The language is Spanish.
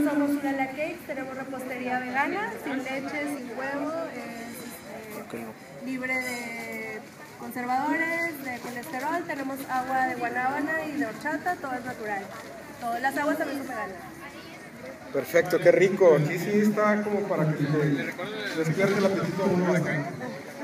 somos Urala Cakes, tenemos repostería vegana, sin leche, sin huevo, libre de conservadores, de colesterol, tenemos agua de guanábana y de horchata, todo es natural. Las aguas también son veganas. Perfecto, qué rico. Aquí sí está como para que te despierte el apetito a uno bastante.